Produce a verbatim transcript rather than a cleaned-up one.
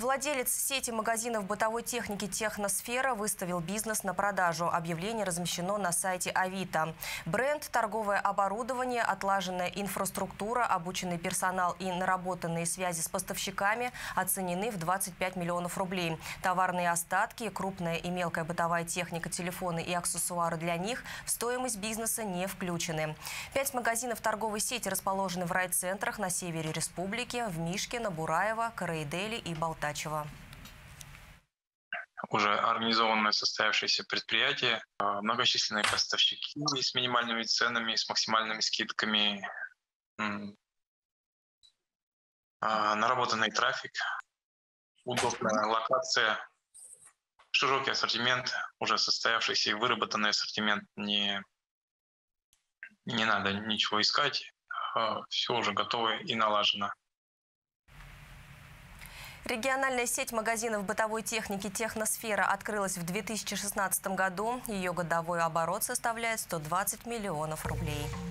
Владелец сети магазинов бытовой техники «Техносфера» выставил бизнес на продажу. Объявление размещено на сайте Авито. Бренд, торговое оборудование, отлаженная инфраструктура, обученный персонал и наработанные связи с поставщиками оценены в двадцать пять миллионов рублей. Товарные остатки, крупная и мелкая бытовая техника, телефоны и аксессуары для них в стоимость бизнеса не включены. Пять магазинов торговой сети расположены в райцентрах на севере республики, в Мишкино, Бураево, Караидели и Балтачево. Уже организованное состоявшееся предприятие, многочисленные поставщики с минимальными ценами, с максимальными скидками, наработанный трафик, удобная локация, широкий ассортимент, уже состоявшийся и выработанный ассортимент. Не, не надо ничего искать, все уже готово и налажено. Региональная сеть магазинов бытовой техники «Техносфера» открылась в две тысячи шестнадцатом году. Ее годовой оборот составляет сто двадцать миллионов рублей.